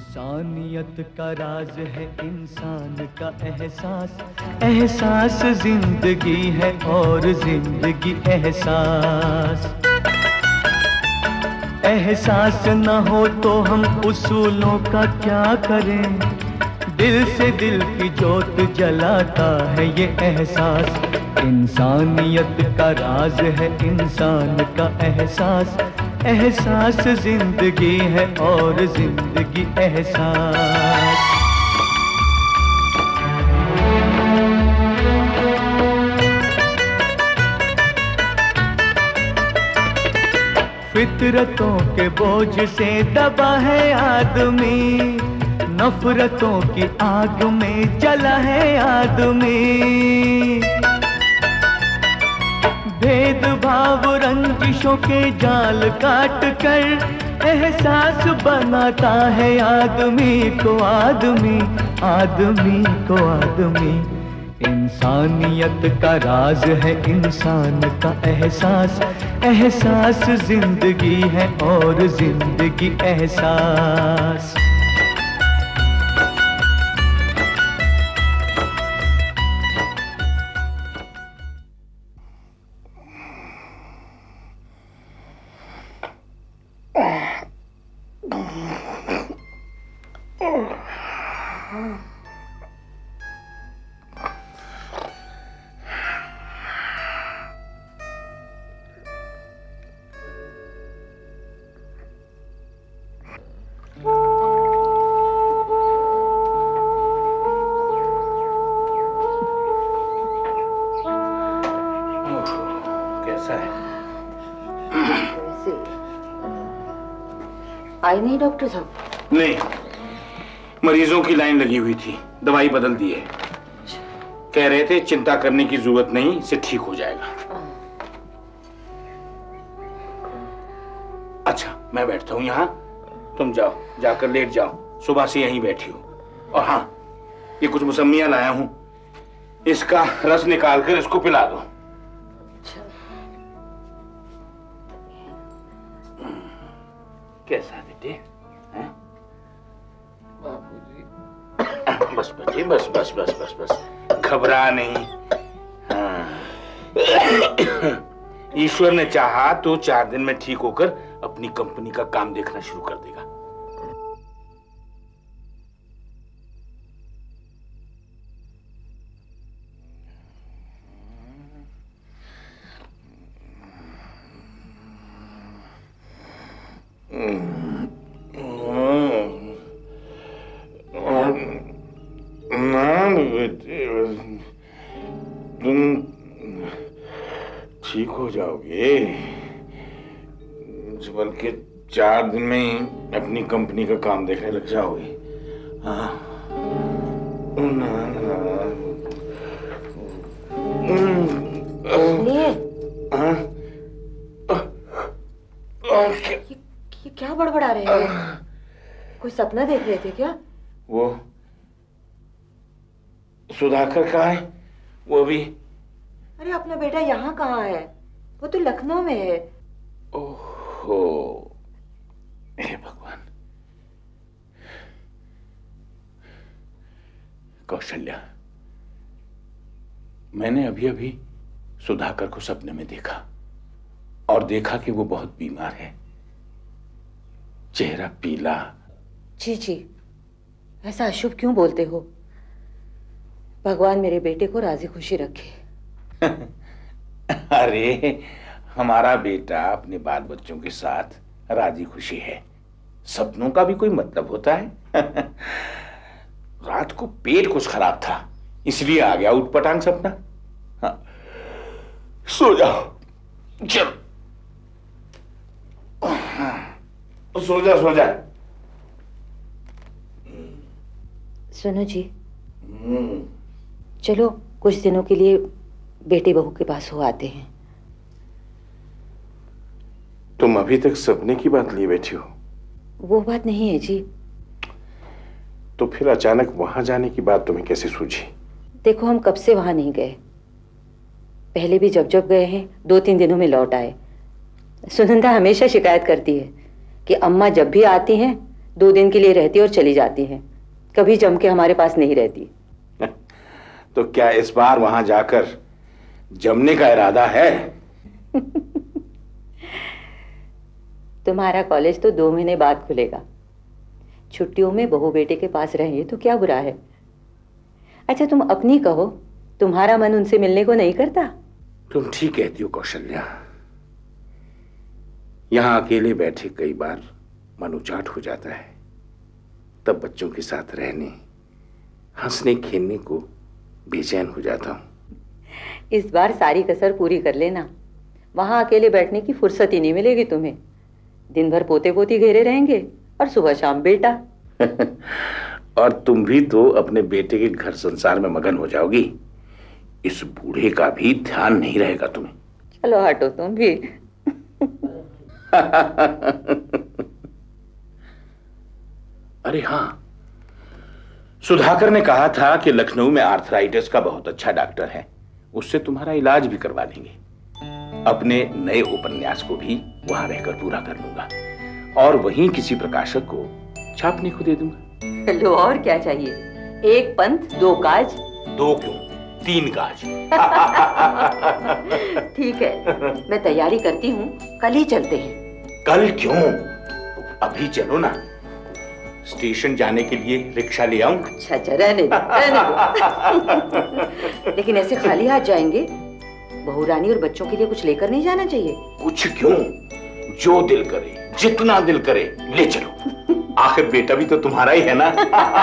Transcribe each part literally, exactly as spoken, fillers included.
इंसानियत का राज है इंसान का एहसास, एहसास जिंदगी है और जिंदगी एहसास। एहसास न हो तो हम उसूलों का क्या करें, दिल से दिल की जोत जलाता है ये एहसास। इंसानियत का राज है इंसान का एहसास, एहसास जिंदगी है और जिंदगी एहसास। फितरतों के बोझ से दबा है आदमी, नफरतों की आग में जला है आदमी। भेदभाव रंजिशों के जाल काट कर एहसास बनाता है आदमी को आदमी, आदमी को आदमी। इंसानियत का राज है इंसान का एहसास, एहसास जिंदगी है और जिंदगी एहसास। आई नहीं डॉक्टर साहब? नहीं, मरीजों की लाइन लगी हुई थी, दवाई बदल दी है। कह रहे थे चिंता करने की जरूरत नहीं, इसे ठीक हो जाएगा। अच्छा मैं बैठता हूँ यहाँ, तुम जाओ, जाकर लेट जाओ, सुबह से यहीं बैठी हो। और हाँ, ये कुछ मौसमियाँ लाया हूँ, इसका रस निकाल कर इसको पिला दो। कैसा बेटे? बाबूजी। बस बेटे, बस बस बस बस बस, घबरा नहीं। हाँ। ईश्वर ने चाहा तो चार दिन में ठीक होकर अपनी कंपनी का काम देखना शुरू कर देगा। तुम ठीक हो जाओगे, बल्कि चार दिन में ही अपनी कंपनी का काम देखने लग जाओगे। हाँ। ये, ये क्या बड़बड़ा रहे हैं? कोई सपना देख रहे थे क्या? वो सुधाकर कहाँ है? वो भी। अरे अपना बेटा यहाँ कहाँ है? वो तो लखनऊ में है। ओहो, हे भगवान। कौशल्या, मैंने अभी अभी सुधाकर को सपने में देखा और देखा कि वो बहुत बीमार है, चेहरा पीला। जी जी, ऐसा अशुभ क्यों बोलते हो? भगवान मेरे बेटे को राजी खुशी रखे। अरे हमारा बेटा अपने बाल बच्चों के साथ राजी खुशी है, सपनों का भी कोई मतलब होता है? रात को पेट कुछ खराब था, इसलिए आ गया उठपटांग सपना। हाँ, सो जाओ, चल सो जा सो जा। सुनो जी, चलो कुछ दिनों के लिए बेटे बहू के पास हो आते हैं। तुम अभी तक सपने की बात लिए बैठी हो? वो बात नहीं है जी। तो फिर अचानक वहां जाने की बात तुम्हें कैसे सूझी? देखो, हम कब से वहां नहीं गए, पहले भी जब जब गए हैं दो तीन दिनों में लौट आए। सुनंदा हमेशा शिकायत करती है कि अम्मा जब भी आती हैं दो दिन के लिए रहती और चली जाती हैं, कभी जम के हमारे पास नहीं रहती। तो क्या इस बार वहां जाकर जमने का इरादा है? तुम्हारा कॉलेज तो दो महीने बाद खुलेगा, छुट्टियों में बहू बेटे के पास रहेंगे तो क्या बुरा है। अच्छा तुम अपनी कहो, तुम्हारा मन उनसे मिलने को नहीं करता? तुम ठीक कहती हो कौशल्या, यहां अकेले बैठे कई बार मन उचाट हो जाता है, तब बच्चों के साथ रहने, हंसने खेलने को बेचैन हो जाता हूं। इस बार सारी कसर पूरी कर लेना, वहां अकेले बैठने की फुर्सत ही नहीं मिलेगी तुम्हें। दिन भर पोते पोती घेरे रहेंगे और सुबह शाम बेटा। और तुम भी तो अपने बेटे के घर संसार में मगन हो जाओगी, इस बूढ़े का भी ध्यान नहीं रहेगा तुम्हें। चलो हटो तुम भी। अरे हाँ, सुधाकर ने कहा था कि लखनऊ में आर्थराइटिस का बहुत अच्छा डॉक्टर है, उससे तुम्हारा इलाज भी करवा देंगे। अपने नए उपन्यास को भी वहां रहकर पूरा कर लूंगा और वहीं किसी प्रकाशक को छापने को दे दूंगा। लो और क्या चाहिए, एक पंथ दो काज। दो क्यों, तीन काज। ठीक है, मैं तैयारी करती हूँ, कल ही चलते हैं। कल क्यों, अभी चलो ना, स्टेशन जाने के लिए रिक्शा ले आऊं? अच्छा अच्छा, रहने दो, रहने दो। लेकिन ऐसे खाली हाथ जाएंगे, बहू रानी और बच्चों के लिए कुछ लेकर नहीं जाना चाहिए? कुछ क्यों, जो दिल करे, जितना दिल करे ले चलो, आखिर बेटा भी तो तुम्हारा ही है ना।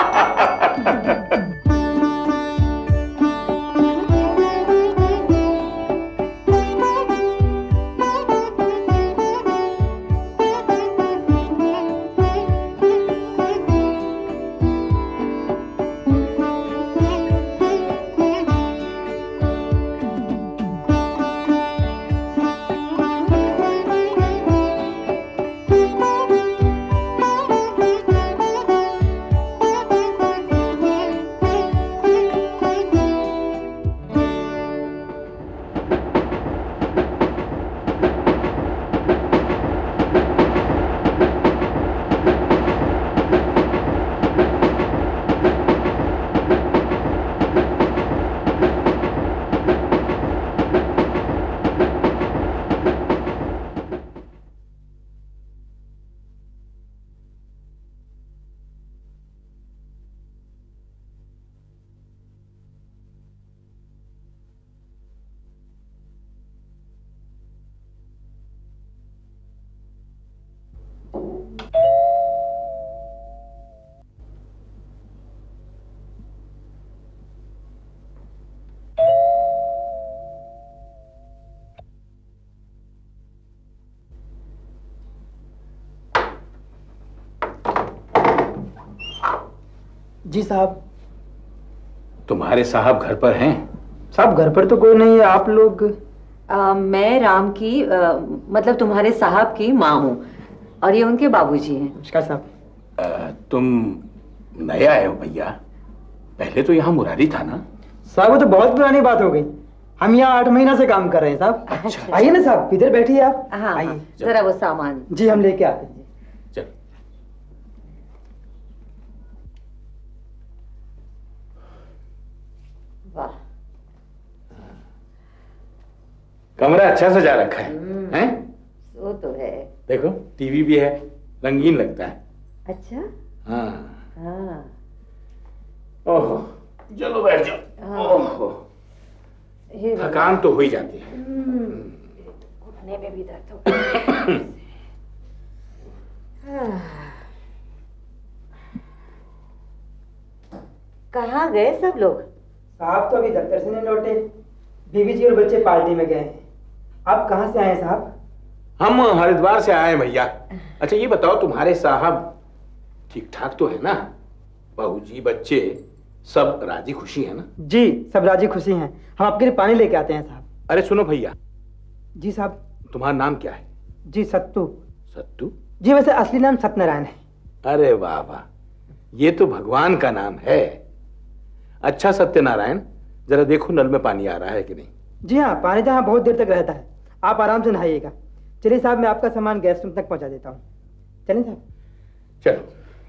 जी साहब। तुम्हारे साहब घर पर हैं? साहब घर पर तो कोई नहीं है, आप लोग? आ, मैं राम की आ, मतलब तुम्हारे साहब की माँ हूँ और ये उनके बाबूजी हैं। नमस्कार साहब। तुम नए आए हो भैया, पहले तो यहाँ मुरारी था ना? साहब वो तो बहुत पुरानी बात हो गई, हम यहाँ आठ महीना से काम कर रहे हैं साहब। अच्छा, आइए ना साहब, इधर बैठिए आप। हाँ, आइए जरा वो सामान। जी हम लेके आते हैं। चल। वाह, कमरा अच्छा सजा रखा है, हैं? वो तो है। देखो टीवी भी है, रंगीन लगता है। अच्छा। हाँ हाँ। ओहो, चलो बैठ जाओ। ओहो, थकान तो हो ही जाती है। घुटने में भी दर्द हो। कहाँ गए सब लोग? साहब तो अभी दफ्तर से नहीं लौटे, बीवी जी और बच्चे पार्टी में गए हैं। आप कहाँ से आए साहब? हम हरिद्वार से आए भैया। अच्छा ये बताओ, तुम्हारे साहब ठीक ठाक तो है ना? बहू जी बच्चे सब राजी खुशी है ना? जी सब राजी खुशी हैं, हम आपके लिए पानी लेके आते हैं साहब। अरे सुनो भैया। जी साहब। तुम्हारा नाम क्या है? जी सत्तू। सत्तू? जी वैसे असली नाम सत्यनारायण है। अरे वाह वाह, ये तो भगवान का नाम है। अच्छा सत्यनारायण, जरा देखो नल में पानी आ रहा है कि नहीं? जी हाँ, पानी जहाँ बहुत देर तक रहता है, आप आराम से नहाइएगा। चलिए साहब, मैं आपका सामान गैस रूम तक पहुंचा देता हूँ। चलिए साहब। चलो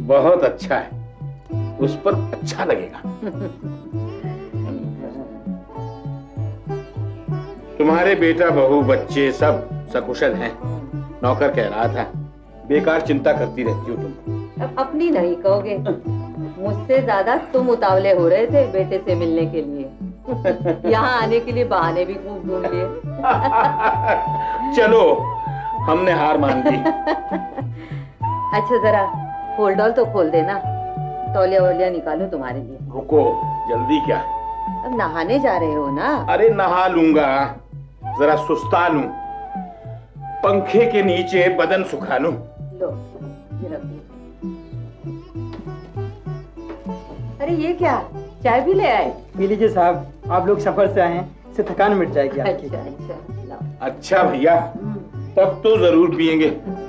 बहुत अच्छा है, उस पर अच्छा लगेगा। तुम्हारे बेटा बहू बच्चे सब सकुशल हैं। नौकर कह रहा था बेकार चिंता करती रहती हो तुम। अब अपनी नहीं कहोगे, मुझसे ज्यादा तुम उतावले हो रहे थे बेटे से मिलने के लिए। यहाँ आने के लिए बहाने भी खूब ढूंढ लिए। चलो हमने हार मान ली। अच्छा जरा फोल्डॉल तो खोल देना, तौलिया वौलिया निकालो तुम्हारे लिए। रुको, जल्दी क्या? अब नहाने जा रहे हो ना? अरे नहा लूंगा, जरा सुस्ता लूं, पंखे के नीचे बदन सुखा लूं। लो ये रखो। अरे ये क्या, चाय भी ले आए? पी लीजिए साहब, आप लोग सफर से आए हैं, इससे थकान मिट जाएगी आपकी। अच्छा अच्छा लाओ। अच्छा भैया, तब तो जरूर पिएंगे।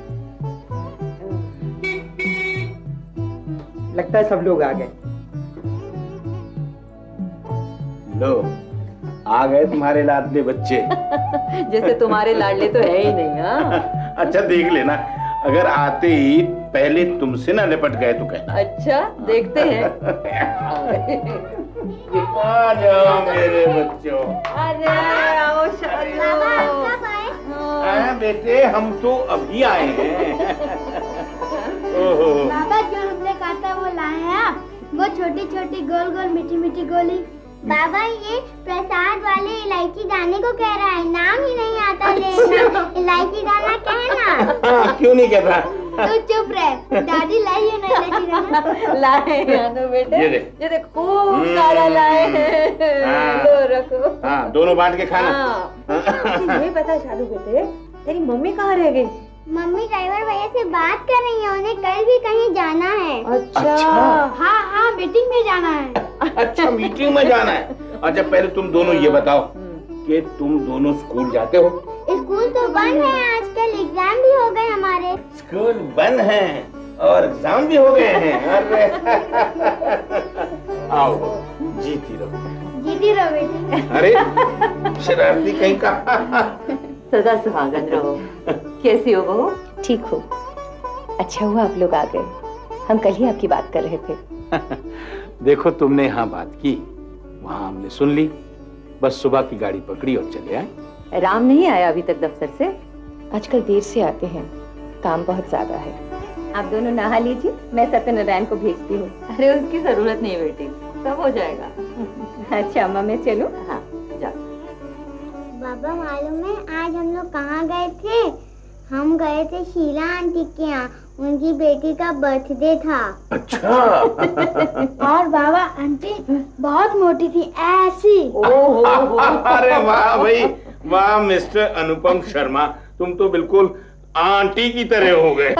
लगता है सब लोग आ गए। लो आ गए तुम्हारे लाडले बच्चे। जैसे तुम्हारे लाडले तो है ही नहीं। हाँ अच्छा देख लेना, अगर आते ही पहले तुमसे ना निपट गए तो कहना। अच्छा देखते हैं। आ जाओ मेरे बच्चों। अरे आओ शालू। हाँ बेटे, हम तो अभी आए हैं। ओहो बाबा, जो हमने कहा था वो लाए हैं आप? वो छोटी छोटी गोल गोल मीठी मीठी गोली। बाबा ये प्रसाद वाले इलायची दाने को कह रहा है, नाम ही नहीं आता लेना। इलायची दाना कहना। हाँ, क्यों नहीं कहता? तो चुप रहे, दादी लाई है ना इलायची दाना। लाए हैं बेटे, ये देख, ये देख खूब सारा लाए हैं। हाँ। लो रखो। हाँ, दोनों बांट के खाना। हाँ। ये बता शालू बेटे, तेरी मम्मी कहाँ रह गई? मम्मी ड्राइवर भैया से बात कर रही है, उन्हें कल भी कहीं जाना है। अच्छा, हाँ हाँ मीटिंग में जाना है। अच्छा मीटिंग में जाना है। अच्छा पहले तुम दोनों ये बताओ कि तुम दोनों स्कूल जाते हो? स्कूल तो बंद है आजकल, एग्जाम भी हो गए हमारे। स्कूल बंद है और एग्जाम भी हो गए हैं। अरे आओ जीती रहो। जीती रहो बेटी। अरे शरारती कहीं का। सदा सुहागन रहो। कैसी हो बहू? ठीक हो। अच्छा हुआ आप लोग आ गए, हम कल ही आपकी बात कर रहे थे। देखो तुमने यहाँ बात की, वहाँ हमने सुन ली, बस सुबह की गाड़ी पकड़ी और चले आए। राम नहीं आया अभी तक दफ्तर से? आजकल देर से आते हैं, काम बहुत ज्यादा है। आप दोनों नहा लीजिए, मैं सत्यनारायण को भेजती हूँ। अरे उसकी जरूरत नहीं बेटी, सब हो जाएगा। अच्छा अम्मा मैं चलूँ? हाँ जाओ। बाबा मालूम है आज हम लोग कहाँ गए थे? हम गए थे शीला आंटी के यहाँ, उनकी बेटी का बर्थडे था। अच्छा। और बाबा आंटी बहुत मोटी थी, ऐसी। अरे वाह भाई वाह मिस्टर अनुपम शर्मा, तुम तो बिल्कुल आंटी की तरह हो गए।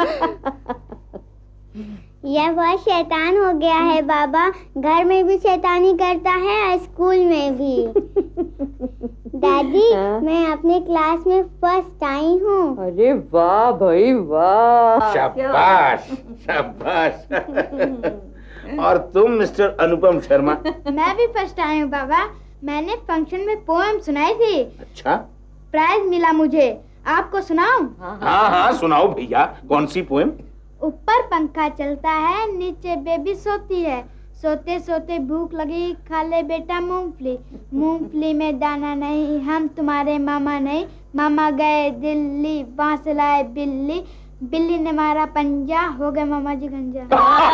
यह बहुत शैतान हो गया है बाबा, घर में भी शैतानी करता है और स्कूल में भी। दादी मैं अपने क्लास में फर्स्ट आई हूँ। अरे वाह भाई वाह, शाबाश शाबाश। और तुम मिस्टर अनुपम शर्मा? मैं भी फर्स्ट आई हूँ बाबा, मैंने फंक्शन में पोएम सुनाई थी। अच्छा, प्राइज मिला मुझे, आपको सुनाऊं? हाँ हाँ सुनाओ भैया, कौन सी पोएम? ऊपर पंखा चलता है, नीचे बेबी सोती है, सोते सोते भूख लगी, खा ले बेटा मूंगफली, मूंगफली में दाना नहीं, हम तुम्हारे मामा नहीं, मामा गए दिल्ली, वहाँ से लाए बिल्ली, बिल्ली ने मारा पंजा, हो गए मामा जी गंजा।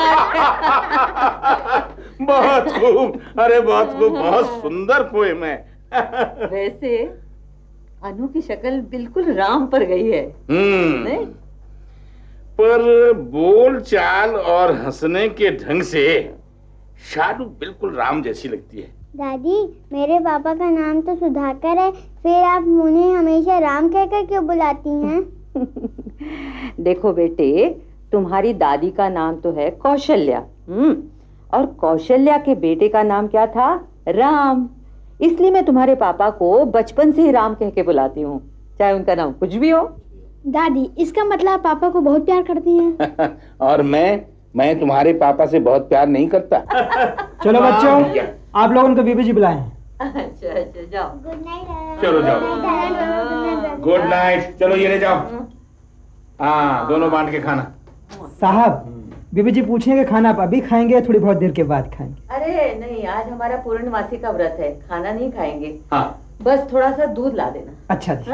बहुत खूब, अरे बहुत खूब, बहुत सुंदर पोएम है। वैसे अनु की शक्ल बिल्कुल राम पर गई है। हम्म, नहीं? पर बोल चाल और हंसने के ढंग से शालू बिल्कुल राम जैसी लगती है। दादी मेरे पापा का नाम तो सुधाकर है, फिर आप उन्हें हमेशा राम कहकर क्यों बुलाती हैं? देखो बेटे, तुम्हारी दादी का नाम तो है कौशल्या, हम्म, और कौशल्या के बेटे का नाम क्या था? राम। इसलिए मैं तुम्हारे पापा को बचपन से ही राम कह के बुलाती हूँ, चाहे उनका नाम कुछ भी हो। दादी इसका मतलब पापा को बहुत प्यार करती हैं। और मैं मैं तुम्हारे पापा से बहुत प्यार नहीं करता। चलो बच्चों, आप लोग उनको बीबी जी बुलाएं। अच्छा अच्छा जाओ। Good night. चलो जाओ। Good night. चलो ये ले जाओ। हाँ दोनों बांट के खाना। साहब बीबी जी पूछेंगे खाना आप अभी खाएंगे या थोड़ी बहुत देर के बाद खाएंगे? अरे नहीं, आज हमारा पूर्णमासी का व्रत है, खाना नहीं खाएंगे। हाँ। बस थोड़ा सा दूध ला देना। अच्छा जी।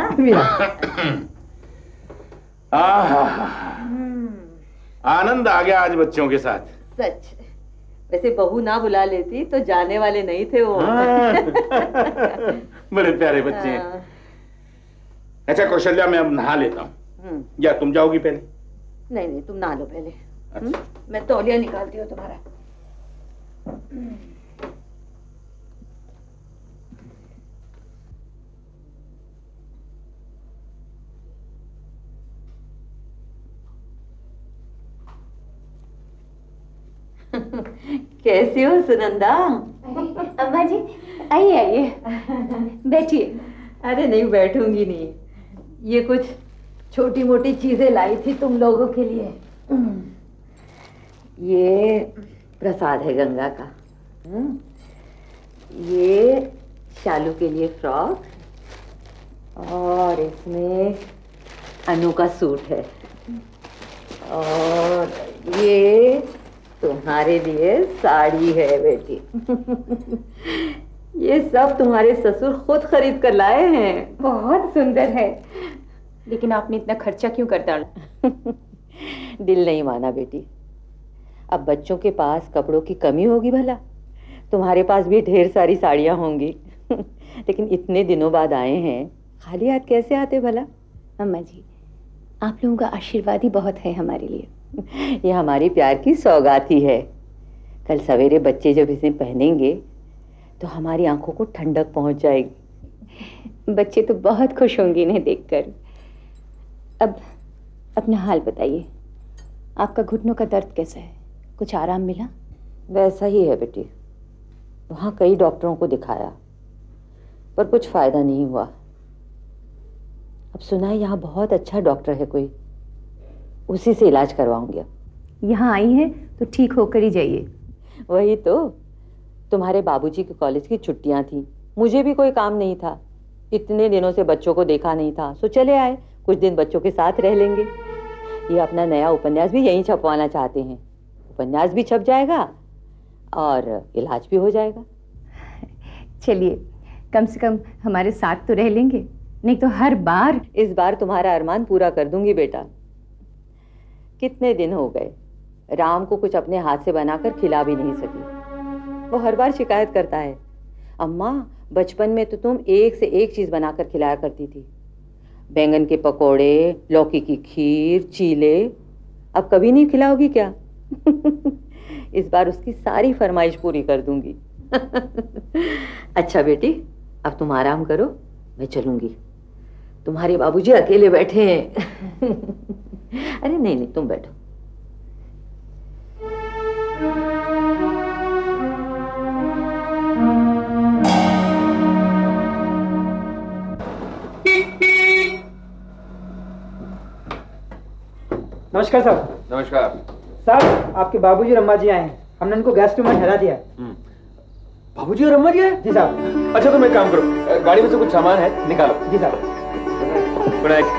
आनंद आ गया आज बच्चों के साथ। सच। वैसे बहू ना बुला लेती तो जाने वाले नहीं थे वो। बड़े प्यारे बच्चे हैं। अच्छा कौशल्या, मैं अब नहा लेता हूँ, या तुम जाओगी पहले? नहीं नहीं, तुम नहा लो पहले। अच्छा। मैं तौलिया निकालती हूँ तुम्हारा। कैसी हो सुनंदा? अम्मा जी आइए आइए, बैठिए। अरे नहीं, बैठूंगी नहीं। ये कुछ छोटी मोटी चीजें लाई थी तुम लोगों के लिए। ये प्रसाद है गंगा का। ये शालू के लिए फ्रॉक, और इसमें अनु का सूट है, और ये तुम्हारे लिए साड़ी है बेटी। ये सब तुम्हारे ससुर खुद खरीद कर लाए हैं। बहुत सुंदर है, लेकिन आपने इतना खर्चा क्यों कर डाला? दिल नहीं माना बेटी। अब बच्चों के पास कपड़ों की कमी होगी भला? तुम्हारे पास भी ढेर सारी साड़ियाँ होंगी। लेकिन इतने दिनों बाद आए हैं, खाली हाथ कैसे आते भला? अम्मा जी, आप लोगों का आशीर्वाद ही बहुत है हमारे लिए। ये हमारी प्यार की सौगात ही है। कल सवेरे बच्चे जब इसे पहनेंगे तो हमारी आंखों को ठंडक पहुंच जाएगी। बच्चे तो बहुत खुश होंगे इन्हें देखकर। अब अपना हाल बताइए, आपका घुटनों का दर्द कैसा है? कुछ आराम मिला? वैसा ही है बेटी। वहाँ कई डॉक्टरों को दिखाया पर कुछ फायदा नहीं हुआ। अब सुना है यहाँ बहुत अच्छा डॉक्टर है कोई, उसी से इलाज करवाऊंगी। अब यहाँ आई है तो ठीक होकर ही जाइए। वही तो, तुम्हारे बाबूजी के कॉलेज की छुट्टियां थी, मुझे भी कोई काम नहीं था, इतने दिनों से बच्चों को देखा नहीं था, सो चले आए, कुछ दिन बच्चों के साथ रह लेंगे। ये अपना नया उपन्यास भी यहीं छपवाना चाहते हैं। उपन्यास भी छप जाएगा और इलाज भी हो जाएगा। चलिए, कम से कम हमारे साथ तो रह लेंगे, नहीं तो हर बार। इस बार तुम्हारा अरमान पूरा कर दूंगी बेटा। कितने दिन हो गए राम को कुछ अपने हाथ से बनाकर खिला भी नहीं सकी। वो हर बार शिकायत करता है, अम्मा बचपन में तो तुम एक से एक चीज बनाकर खिलाया करती थी, बैंगन के पकोड़े, लौकी की खीर, चीले, अब कभी नहीं खिलाओगी क्या? इस बार उसकी सारी फरमाइश पूरी कर दूंगी। अच्छा बेटी, अब तुम आराम करो, मैं चलूंगी। तुम्हारे बाबूजी अकेले बैठे हैं। अरे नहीं नहीं, तुम बैठो। नमस्कार साहब। नमस्कार साहब, आपके बाबूजी और अम्मा जी आए हैं, हमने उनको गेस्ट रूम में ठहरा दिया। बाबूजी और अम्मा जी है? जी साहब। अच्छा तुम एक काम करो, गाड़ी में से कुछ सामान है निकालो। जी साहब। Good night.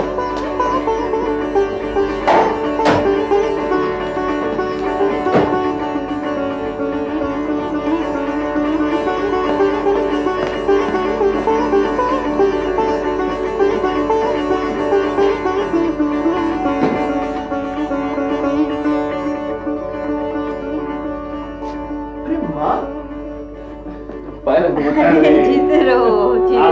जीते रहो, जीते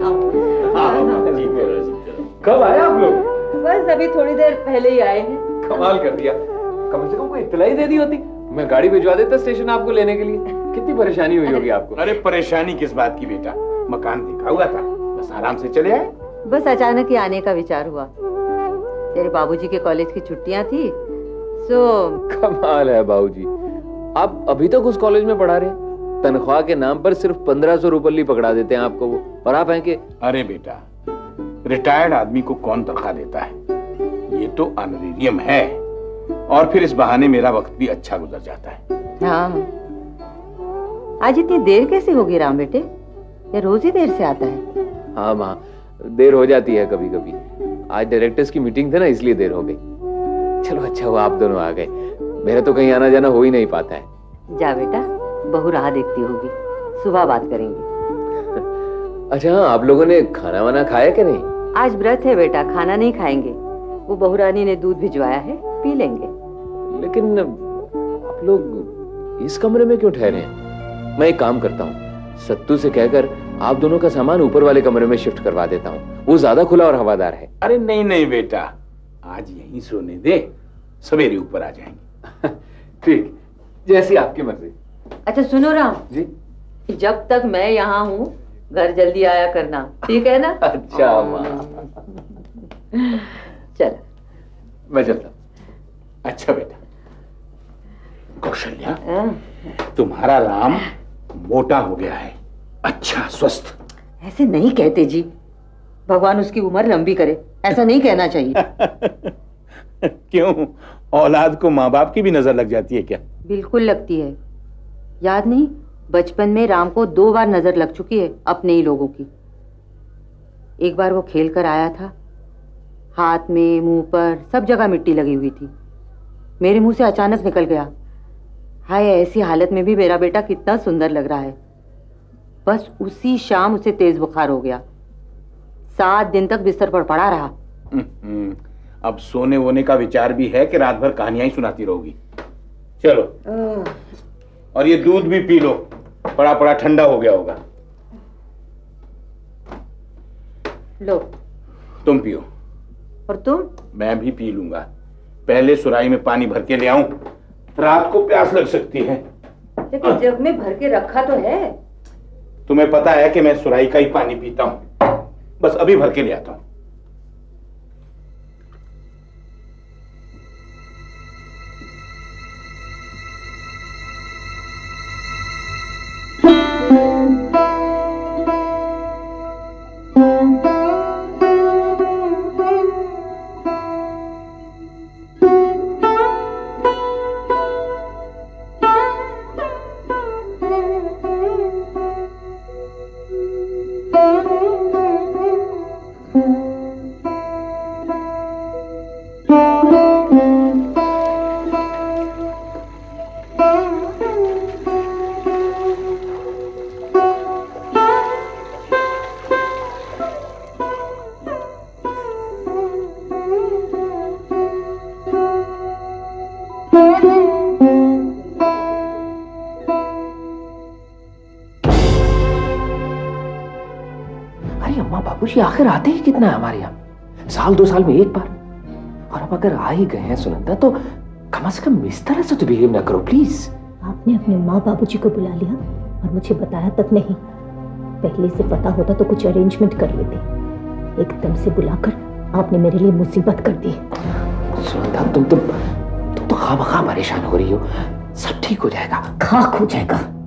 रहो। कब आए आप लोग? बस अभी थोड़ी देर पहले ही आए हैं। कमाल कर दिया, कम से कम कोई इत्तला ही दे दी होती, मैं गाड़ी भिजवा देता स्टेशन आपको लेने के लिए। कितनी परेशानी हुई होगी आपको। अरे परेशानी किस बात की बेटा, मकान देखा हुआ था, बस आराम से चले आए। बस अचानक ही आने का विचार हुआ, तेरे बाबूजी के कॉलेज की छुट्टियां थी, सो। कमाल है बाबूजी, आप अभी तक उस कॉलेज में पढ़ा रहे हैं? तनख्वाह के नाम पर सिर्फ पंद्रह सौ रुपये पकड़ा देते हैं आपको वो, और आप हैं कि। अरे बेटा, रिटायर्ड आदमी को कौन तनख्वाह देता है, ये तो ऑनरेरियम है, और फिर इस बहाने मेरा वक्त भी अच्छा गुजर जाता है। हाँ, आज इतनी देर कैसे होगी राम बेटे? ये रोज ही देर से आता है। हाँ माँ, देर हो जाती है कभी कभी। आज डायरेक्टर्स की मीटिंग थी ना, इसलिए देर हो गई। चलो अच्छा हुआ आप दोनों आ गए। मेरा तो कहीं आना जाना हो ही नहीं पाता है। जा बेटा, बहू राह देखती होगी, सुबह बात करेंगे। अच्छा, आप लोगों ने खाना वाना खाया कि नहीं? आज व्रत है बेटा, खाना नहीं खाएंगे। वो बहू रानी ने दूध भिजवाया है, पी लेंगे। लेकिन आप लोग इस कमरे में क्यों ठहरे हैं? मैं एक काम करता हूँ, सत्तू से कहकर आप दोनों का सामान ऊपर वाले कमरे में शिफ्ट करवा देता हूँ, वो ज्यादा खुला और हवादार है। अरे नहीं नहीं बेटा, आज यहीं सोने दे, सवेरे ऊपर आ जाएंगे। ठीक, जैसी आपकी मर्जी। अच्छा सुनो राम जी, जब तक मैं यहाँ हूँ घर जल्दी आया करना, ठीक है ना? अच्छा माँ। चल मैं चलता हूँ। अच्छा बेटा। कौशल्या, तुम्हारा राम मोटा हो गया है, अच्छा स्वस्थ। ऐसे नहीं कहते जी, भगवान उसकी उम्र लंबी करे, ऐसा नहीं कहना चाहिए। क्यों, औलाद को माँ बाप की भी नजर लग जाती है क्या? बिल्कुल लगती है। याद नहीं, बचपन में राम को दो बार नजर लग चुकी है अपने ही लोगों की। एक बार वो खेल कर आया था, हाथ में मुंह पर सब जगह मिट्टी लगी हुई थी, मेरे मुंह से अचानक निकल गया, हाय ऐसी हालत में भी मेरा बेटा कितना सुंदर लग रहा है। बस उसी शाम उसे तेज बुखार हो गया, सात दिन तक बिस्तर पर पड़ा रहा। अब सोने वोने का विचार भी है कि रात भर कहानियां ही सुनाती रहोगी? चलो, और ये दूध भी पी लो, पड़ा पड़ा ठंडा हो गया होगा। लो। तुम पियो। और तुम? मैं भी पी लूंगा, पहले सुराही में पानी भर के ले आऊं, रात को प्यास लग सकती है। लेकिन जग में भर के रखा तो है। तुम्हें पता है कि मैं सुराही का ही पानी पीता हूं, बस अभी भर के ले आता हूं। बाबूजी आखिर आते ही कितना है हमारे यहाँ, साल दो साल में एक बार। और अब अगर आ ही गए हैं सुनंदा, तो कम से कम इस तरह से तो बिहेव ना करो प्लीज। आपने अपने माँ बाबूजी को बुला लिया और मुझे बताया तक नहीं। पहले से पता होता तो कुछ अरेंजमेंट कर लेते, एकदम से बुलाकर आपने मेरे लिए मुसीबत कर दी। सुनंदा, तुम तो तुम तो खामखा परेशान हो रही हो, सब ठीक हो जाएगा। खाक हो जाएगा।